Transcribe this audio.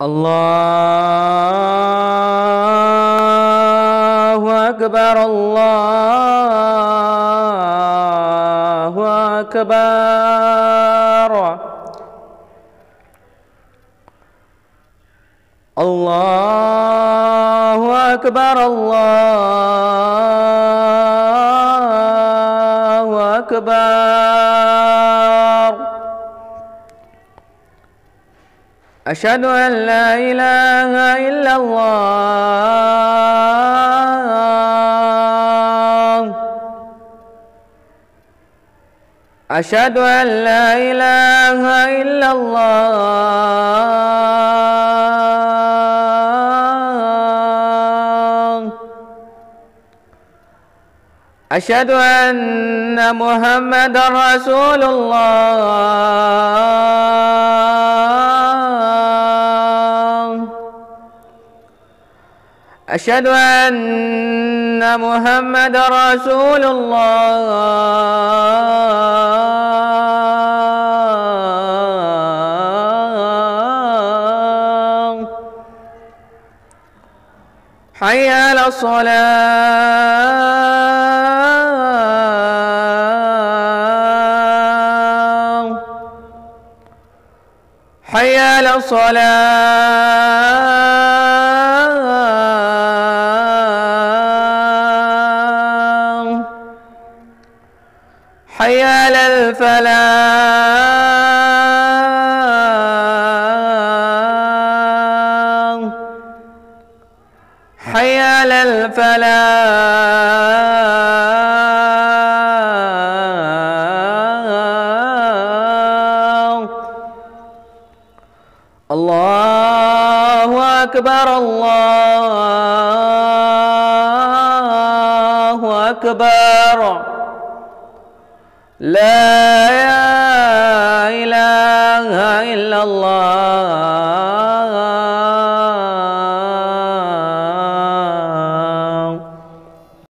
الله أكبر الله أكبر الله أكبر الله أكبر أشهد أن لا إله إلا الله أشهد أن لا إله إلا الله أشهد أن محمدًا رسول الله أشهد أن محمدًا رسول الله حي على الصلاة حي على الصلاة حي على الفلاح حي على الفلاح الله أكبر الله أكبر لا